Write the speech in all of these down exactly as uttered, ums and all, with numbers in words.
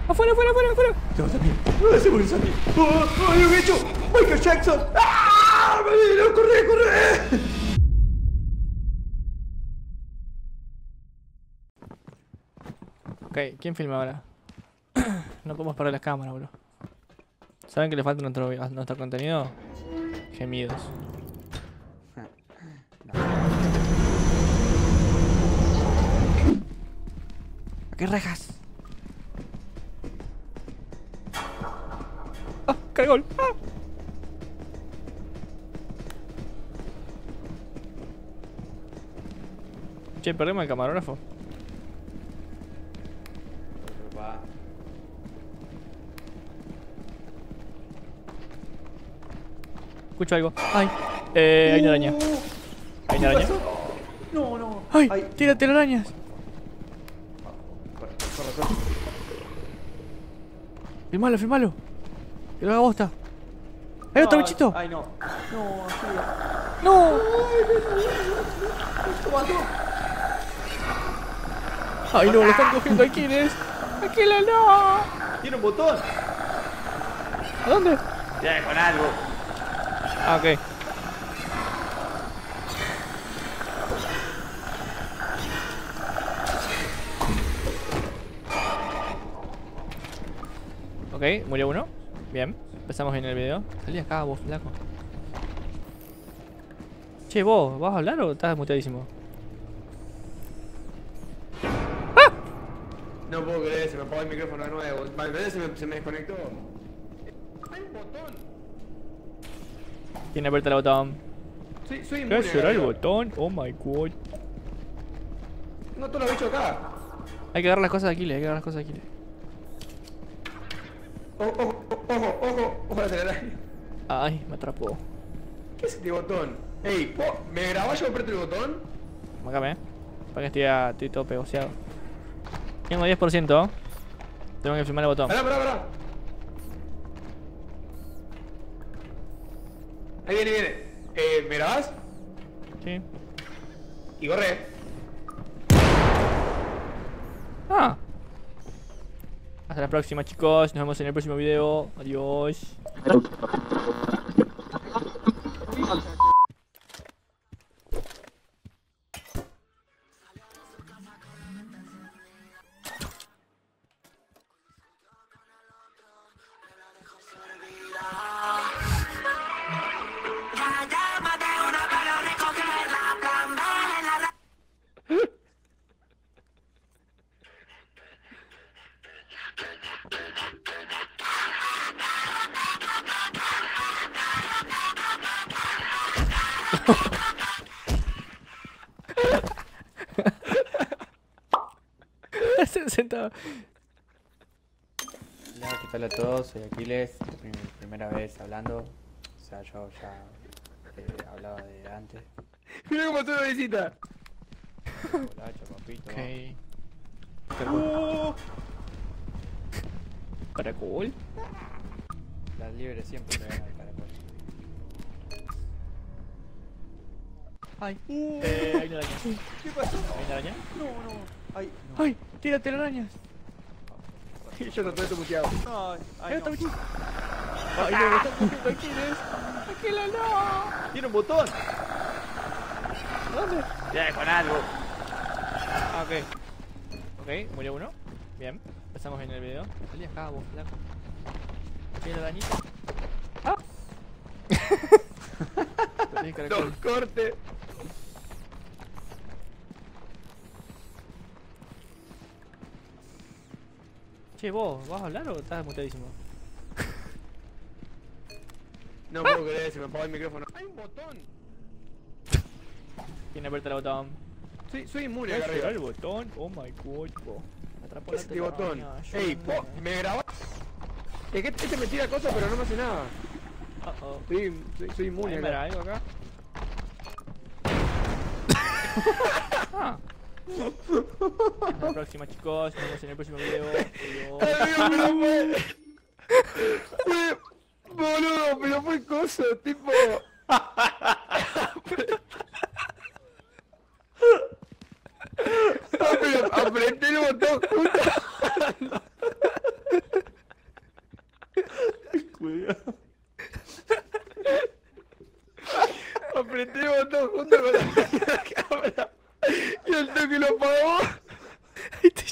¡Afuera, afuera, afuera, afuera! No, Sammy. No, se murió Sammy. ¡Oh, oh, lo he hecho! ¡Michael Jackson! ¡Ah! ¡No, corre, corre! Ok, ¿quién filma ahora? No podemos parar las cámaras, bro. ¿Saben que le falta a nuestro, a nuestro contenido? Gemidos. ¿A qué rejas? ¡Ah! ¡Cae gol! ¡Ah! Che, perdemos el camarógrafo. Escucho algo. ¡Ay! Eh, hay una araña. ¿Hay una araña? No, no. ¡Ay! Ay. ¡Tírate las arañas! Corre, corre, corre. Filmalo, filmalo. Que lo haga bosta. ¡Hay otro Ay, bichito! Ay, no. No, ayuda. ¡No! ¡Ay, no! ¡Lo están cogiendo! ¿Aquiles? ¡Aquiles, no! Tiene un botón. ¿A dónde? Ya, con algo. Ah, ok. Ok, murió uno. Bien, empezamos bien el video. Salí acá, vos, flaco. Che, vos, ¿vas a hablar o estás muteadísimo? No puedo creer, se me apagó el micrófono de nuevo. Vale, se me, se me desconectó. Hay un botón. Tiene aperta el botón. Soy, soy ¿Qué inmune. será el arriba. botón? Oh my god. Tengo todos los bichos acá. Hay que agarrar las cosas de Aquiles, hay que agarrar las cosas de Aquiles. Ojo, ojo, ojo, ojo, ojo a la telaraña. Ay, me atrapó. ¿Qué es este botón? Ey, ¿po- ¿me grabás yo aprieto el botón? Mácame, eh. Para que esté, a- estoy todo pegoseado. Tengo diez por ciento. Tengo que filmar el botón. Pará, pará, pará. Ahí viene, viene. Eh, ¿me grabás? Sí. Y corre. Ah. Hasta la próxima, chicos. Nos vemos en el próximo video. Adiós. Se sentado. Hola, ¿qué tal a todos? Soy Aquiles, mi primera vez hablando. O sea, yo ya eh, hablaba de antes. Mira cómo tuve visita. Hola, chapapito. Ok. Uh, Caracol. Las libres siempre me ven al caracol. Ay. Eh, hay una araña. ¿Qué pasó? ¿Hay una araña? No, no. Ay, no. Ay, tírate las arañas. Yo no estoy muteado. Ay, Hay ay, otro no. bichito. Ay, no, lo están cogiendo Aquiles. Aquiles, no. Tiene un botón. ¿Dónde? Ya, con algo. Ah, ok. Ok, murió uno. Bien, empezamos bien el video. Salí acá, vos, flaco. ¿Tiene la arañita? ¡Ah! Perdí el caracol. No, corte. Che, vos, ¿vas a hablar o estás muteadísimo? No puedo creer, se me apagó el micrófono. Hay un botón. Tiene aperta el botón. Soy, soy inmune ¿Qué acá será arriba. el botón? Oh my god, bro. Me atrapó ¿Qué la es este botón? telaraña, yo Ey, no- po, ¿me grabás? Es que este me tira cosas pero no me hace nada. Uh oh. Soy, soy, soy inmune Ahí me acá. da algo acá. Ah. Hasta la próxima, chicos. Nos vemos en el próximo video. Adiós. Amigo, pero fue... fue... Boludo, pero fue cosa, tipo... No, pero apreté el botón justo...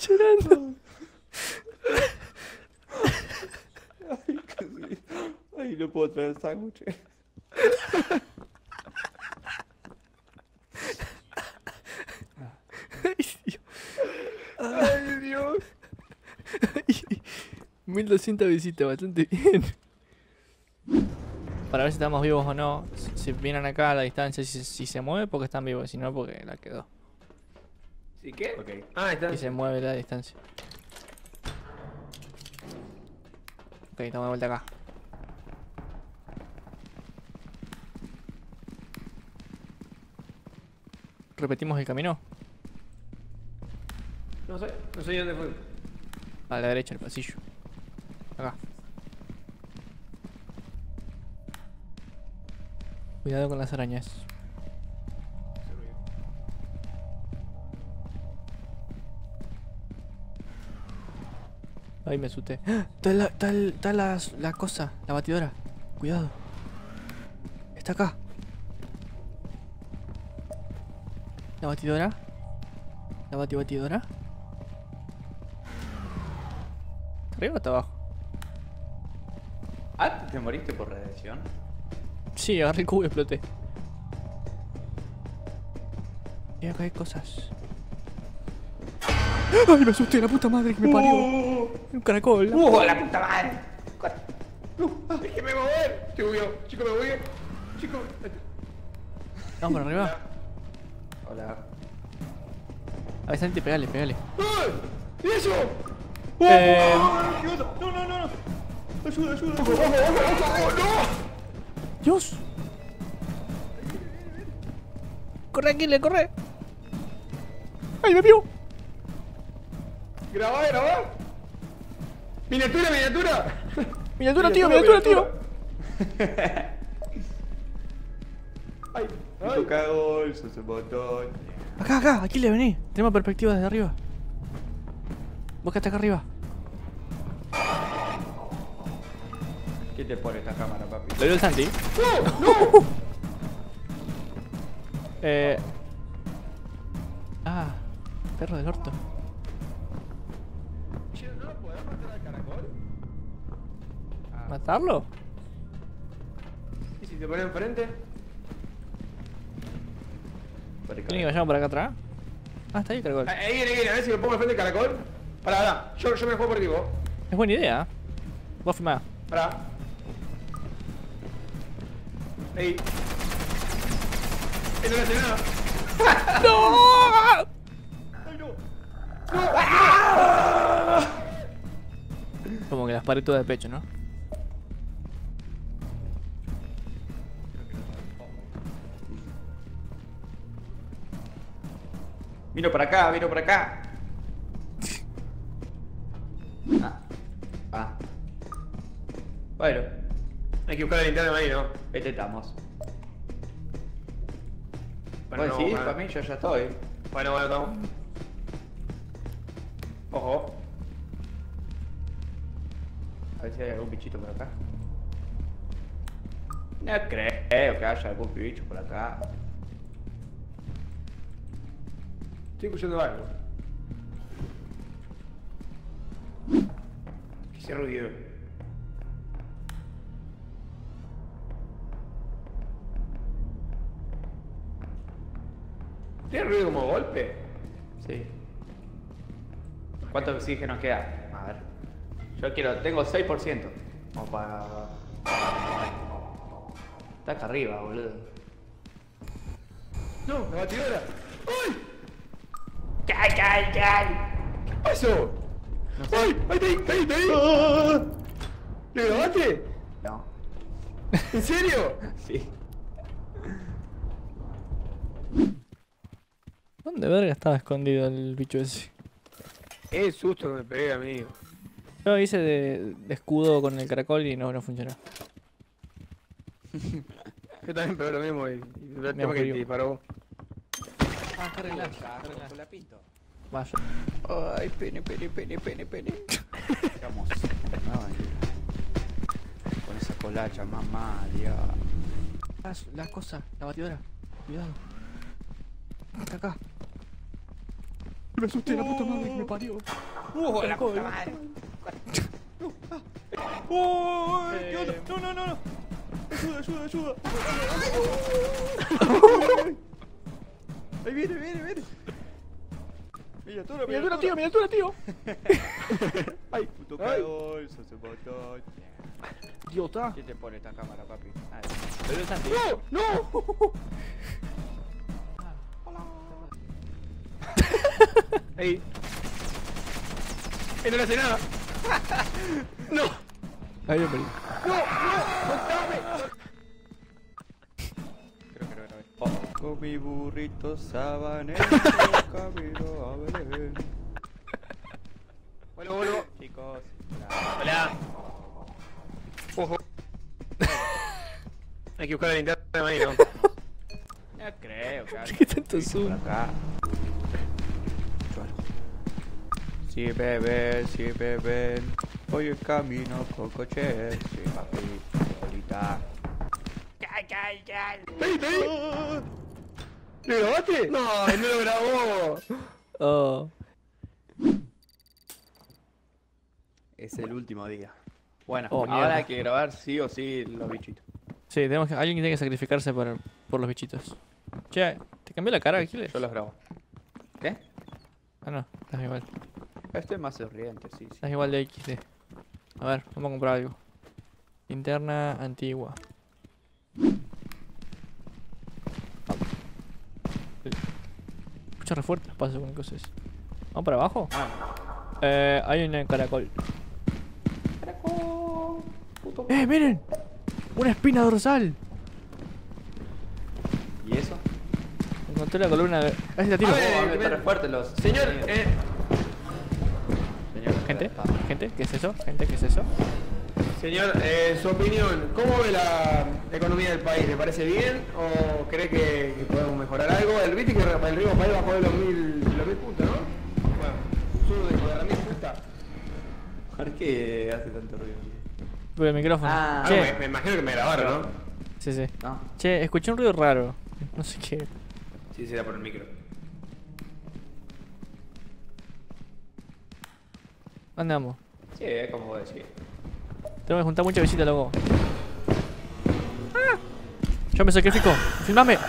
llorando. Ay, casi. Ay, no puedo traer el sándwich. Ay, Dios. mil doscientas visitas, bastante bien. Para ver si estamos vivos o no. Si vienen acá a la distancia, si, si se mueve porque están vivos, si no porque la quedó. ¿Sí qué? Ok. Ah, está. Y se mueve la distancia. Ok, estamos de vuelta acá. ¿Repetimos el camino? No sé, no sé dónde fue. A la derecha, el pasillo. Acá. Cuidado con las arañas. Ay, me asusté. ¡Ah! Está la, está el- está la, la cosa, la batidora. Cuidado. Está acá. La batidora. La bati batidora. ¿Está arriba o está abajo? Ah, ¿te moriste por radiación? Sí, agarré el cubo y exploté. Y acá hay cosas. ¡Ay, me asusté! ¡La puta madre que me parió! Un caracol. ¡Uh, la puta madre! No, déjeme mover. Estoy bugueado. Chico, me bugueé. Chico. Vamos para arriba. Hola. A ver, Santi, pegale, pegale. ¡Ay! ¿Y eso? Eh... ¡Oh, qué onda! No, no, no, no. Ayuda, ayuda. ¡Ojo, ojo, ojo, ojo! ¡No! ¡Dios! ¡Corre, Aquile, corre! ¡Ay, me vio! Grabá, grabá. Miniatura, miniatura. ¡Miniatura, tío! ¡Miniatura, tío! Ay, Me ay. toca gol, sos un botón. Acá, acá, Aquile, vení. Tenemos perspectiva desde arriba. Vos que estás acá arriba. ¿Qué te pone esta cámara, papi? Lo vio el Santi. ¡No! ¡No! Eh... Ah, perro del orto. Che, ¿no lo podés matar al caracol? ¿Matarlo? ¿Y si te pones enfrente? ¿Quieren que vayamos por acá atrás? Ah, está ahí el caracol. Ahí viene, ahí viene. A ver si me pongo enfrente del caracol. Pará, pará. Yo, yo me juego por ti, vos. Es buena idea. Vos filmá. Pará. Ahí. Ahí no le hace nada. ¡No! ¡Ay, no! Como que las paré todas de pecho, ¿no? Vino para acá, vino para acá. Ah. Ah. Bueno, Hay que buscar la linterna de ahí, ¿no? este estamos. Bueno, Bueno, no, sí, bueno. para mí yo ya estoy. Bueno, bueno, estamos. Ojo. A ver si hay algún bichito por acá. No creo que haya algún bicho por acá. Estoy escuchando algo. ¿Qué ese ruido? ¿Tiene ruido como golpe? Sí. ¿Cuánto oxígeno queda? A ver. Yo quiero, tengo seis por ciento. Como para... Está acá arriba, boludo. No, la batidora. ¡Ay! ¡Cay, cay, cay! ¿Qué pasó? ¡Ay! ¡Ahí, ahí, ahí, ahí! ¿Lo grabaste? No. ¿En serio? Sí. ¿Dónde verga estaba escondido el bicho ese? Es susto que me pegué, amigo. Yo hice de, de escudo con el caracol y no, no funcionó. Yo también pegué lo mismo y, y el tema que jodió. te disparó. Ah, qué arreglás, la pinto. Vaya. Ay, pene, pene, pene, pene, pene. Vamos. Con esa colacha, mamá, Dios. Ah, la cosa, la batidora. Cuidado. Está acá. Me asusté, la puta madre que me parió. ¡Uh, la puta madre! ¡Oh! ¿Qué onda? Eh. No, no, no, no. Ayuda, ayuda, ayuda. Ahí viene, viene, viene. Miniatura, Miniatura, tío, miniatura, tío. Ay, puto cagón, sos un botón. Idiota. ¿Quién te pone esta cámara, papi? Ah, pero es Santi. ¡No! ¡No! Ey. ¡Ey, no le hace nada! ¡No! Ahí me morí. ¡No! ¡No! ¡Contame! Creo que no grabé. Con mi burrito sabanero camino a Belén. Vuelvo, vuelvo. Chicos, Hola. Ojo. Hay que buscar la linterna de ahí, ¿no? No creo, claro. ¿Qué tanto por zoom? acá. Si beben, si beben, voy en camino con coche. Sí, papi, ahorita. ¡Cal, cal, cal! ¡Ey, ey! ¿Le grabaste? No, no lo grabó. Oh. Es el último día. Bueno, Oh, ahora mierda. hay que grabar sí o sí los bichitos. Sí, tenemos que, alguien tiene que sacrificarse por, por los bichitos. Che, ¿te cambió la cara, Aquiles? Yo los grabo. ¿Qué? Ah, no, estás igual. Este es más sonriente, sí, sí. Estás igual de equis de. A ver, vamos a comprar algo. Linterna antigua. Escucha re fuerte los pasos con cosas. ¿Vamos para abajo? Ah, Eh, hay un caracol. ¡Eh, miren! ¡Una espina dorsal! ¿y eso? Encontré la columna de... ¡Ah, sí, la tiro! A ver, Oh, que está me- re fuerte los... Señor, eh. Señor, ¿Gente? ah, ¿Gente? ¿Qué es eso? ¿Gente? ¿Qué es eso? Señor, eh, su opinión, ¿cómo ve la economía del país? ¿Le parece bien o cree que, que podemos mejorar algo? El viste que el ritmo país bajó de los mil, los mil puntos, ¿no? Bueno, sube de la mil punta. ¿Por qué hace tanto ruido? Por el micrófono. Ah, Ah, che, me, me imagino que me grabaron, ¿no? sí, sí. No, Che, escuché un ruido raro. No sé qué. Sí, será por el micro. ¿Dónde vamos? sí, es como vos decís. Tengo que juntar mucha visita, loco. ¡Ah! Yo me sacrifico. ¡Filmame!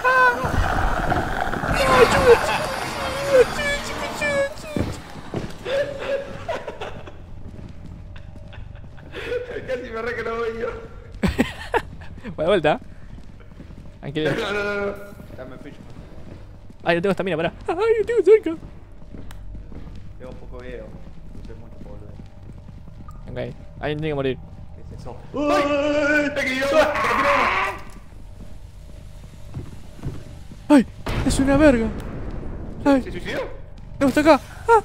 Casi me re que lo voy yo. Voy de vuelta. Aquí. No, no, no, no. Dame ficho. Ay, yo tengo estamina, pará. Ay, yo tengo cerca. Tengo poco video. No sé mucho por volver. Ok, alguien tiene que morir. ¿Qué es eso? ¡Ay! ¡Te quedó! ¡Ay! ¡Es una verga! ¡Ay! ¿Se suicidó? ¡No, está acá! ¡Ah!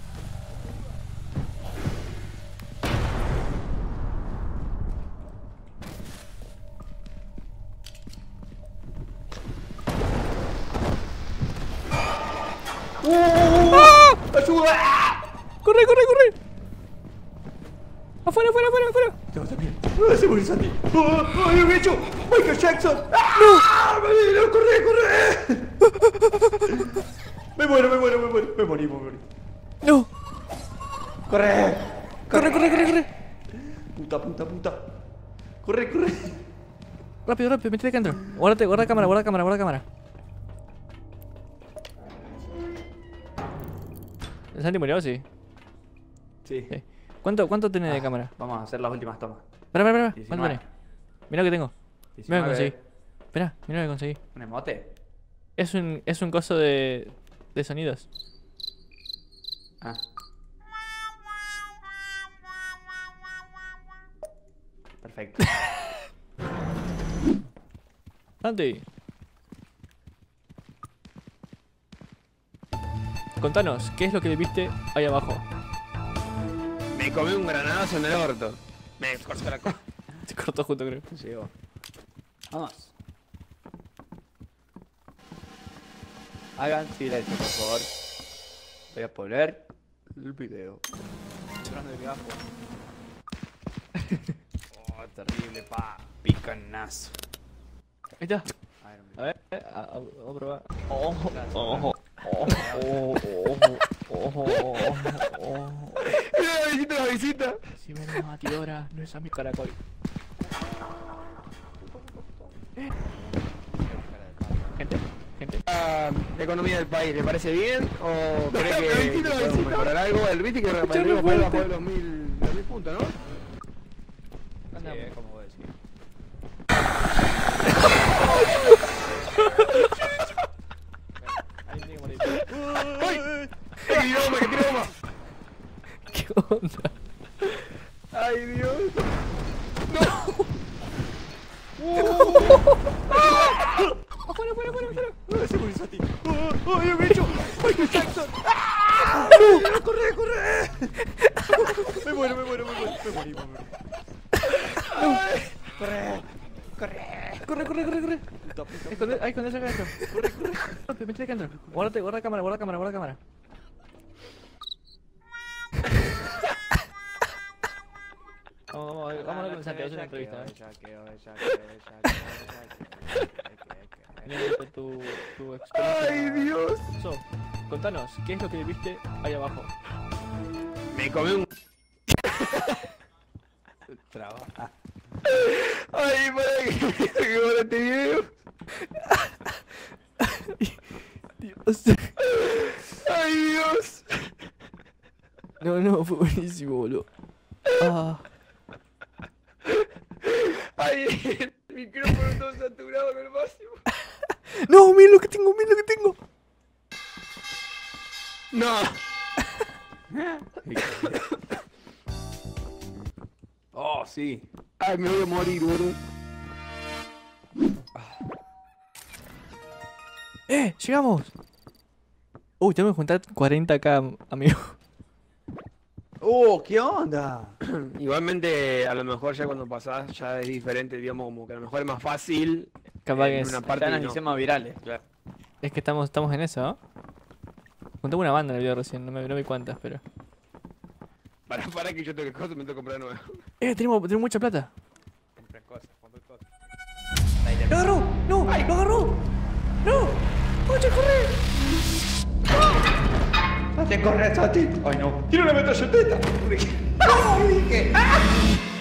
¡Ah! ¡Ayuda! ¡Corre, corre, corre! ¡Afuera, afuera, afuera, afuera! Tengo también. ¡Ah, se murió Santi! ¡Oh! ¡Oh, lo he hecho! ¡Michael Jackson! ¡Ah! ¡No! ¡Corre, corre! Me muero, me muero, me muero. Me morí, me morí. ¡No! ¡Corre! ¡Corre, corre, corre, corre! Puta, puta, puta. Corre, corre. Rápido, rápido, metete acá adentro. Guárdate, guarda cámara, guarda cámara, guarda cámara. ¿El Santi murió? Sí. Sí. Sí. ¿Cuánto, cuánto tenés de Ah, cámara? Vamos a hacer las últimas tomas. Espera, espera, espera. ¿Cuánto diecinueve. tenés? Mirá lo que tengo. Mirá lo que conseguí. Espera, mirá lo que conseguí. ¿Un emote? Es un, es un coso de, de sonidos. Ah. Perfecto. Santi. Contanos, ¿qué es lo que viste ahí abajo? Me comí un granadazo en el orto. Me cortó la cosa. Se cortó justo, creo. Llegó. Vamos. Hagan silencio, por favor. Voy a poner el video. Llorando de gajo. Oh, terrible, pa. Picanazo. Ahí está. Ay, no me- A ver, a, a- vamos a probar. Oh, oh, Oh, oh, oh, oh, oh, oh. Mira la visita, la visita. Si ven una batidora, no es a mi caracol. Eh. Gente, gente. La economía del país, ¿le parece bien? ¿O cree Pero que, visita eh, la podemos visita. mejorar algo? El viste que el Escuchame río País fuerte. bajó de los mil, los mil puntos, ¿no? Anda. Sí, es como vos decís. Ahí tiene que morir. ¡Ay! ¡Que tire bomba, que tire bomba! ¿Qué onda? ¡Ay, Dios! ¡Afuera, afuera, afuera, afuera! Ese murió a ti. ¡Ay, el bicho! ¡Ay, Jackson! ¡Corre, corre! Me muero, me muero, me muero. Me morí, me morí. Corre, corre. ¡Corre, corre, corre, corre! Esconde, ahí, esconde acá adentro. Corre, corre. Métete acá adentro. Guárdate, guarda cámara, guarda cámara, guarda cámara. Vamos, vamos, vamos con Santiago, es una entrevista, ¿eh? Necesito tu, tu experiencia. ¡Ay, Dios! So, contanos, ¿qué es lo que viste ahí abajo? Me comí un... Trabaja. ¡Ay, para que que borra este video! Dios. ¡Ay, Dios! No, no, fue buenísimo, boludo. Ah. ¡Ay, el micrófono todo saturado con el máximo! No, mira lo que tengo, mira lo que tengo. ¡No! Oh, sí. ¡Ay, me voy a morir, boludo! ¡Eh! ¡Llegamos! Uy, tengo que juntar cuarenta k, amigo. Oh, ¿qué onda? Igualmente, a lo mejor ya cuando pasás ya es diferente, digamos, como que a lo mejor es más fácil. Capaz en que es, una parte Están y los no. sistemas virales, claro. es que estamos, estamos en eso, ¿no? Junté una banda en el video recién, no me no vi cuántas, pero... Para, para que yo tengo que cosas, me tengo que comprar nuevo. ¡Eh! Tenemos, tenemos mucha plata. Compren cosas, compren cosas. ¡Lo agarró! ¡No! ¡Lo agarró! ¡No! ¡Oye, corre! ¡Date, corre, Tati! ¡Ay, no! ¡Tira una metralleteta! ¡No! ¡Dije! ¡Ah!